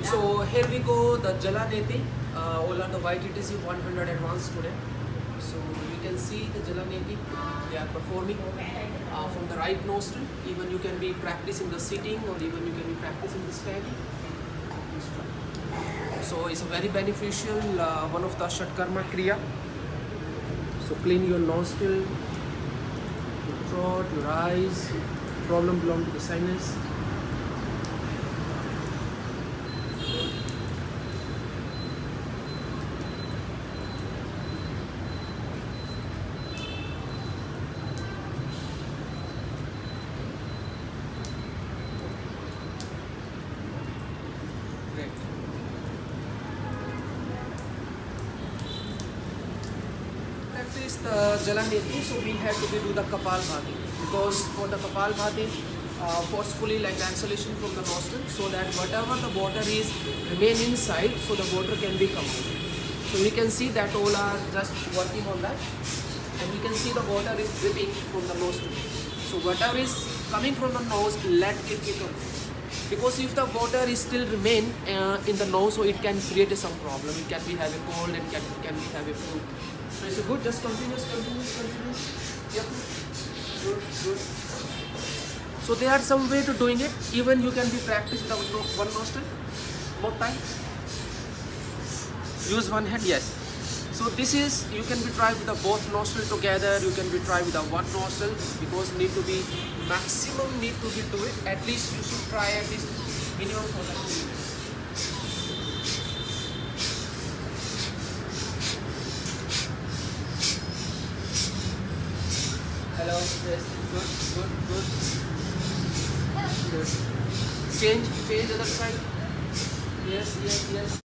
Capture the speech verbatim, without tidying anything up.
So here we go, the Jalaneti, uh, Ola the Y T T C one hundred advanced student. So you can see the Jalaneti, they are performing uh, from the right nostril. Even you can be practicing the sitting or even you can be practicing the standing. So it's a very beneficial, uh, one of the Shatkarma Kriya. So clean your nostril, your throat, your eyes, problem belong to the sinus. Great. Practice the Jalaneti, so we have to do the Kapalbhati, because for the Kapalbhati, uh, forcefully like the exhalation from the nostril, so that whatever the water is remain inside, so the water can be come out. So we can see that all are just working on that, and we can see the water is dripping from the nostril. So whatever is coming from the nose, let it come. Because if the water is still remain uh, in the nose, so it can create some problem. It can be have a cold and can can be have a flu. So it's good. Just continuous, continuous, continuous. Yep. Good, good. So there are some way to doing it. Even you can be practice with one nostril. More time. Use one hand. Yes. So this is, you can be try with the both nostril together. You can be try with the one nostril, because need to be maximum need to be do it. At least you should try at least minimum for the two minutes. Hello. Yes. Good. Good. Good. Good. Change. Change other side. Yes. Yes. Yes.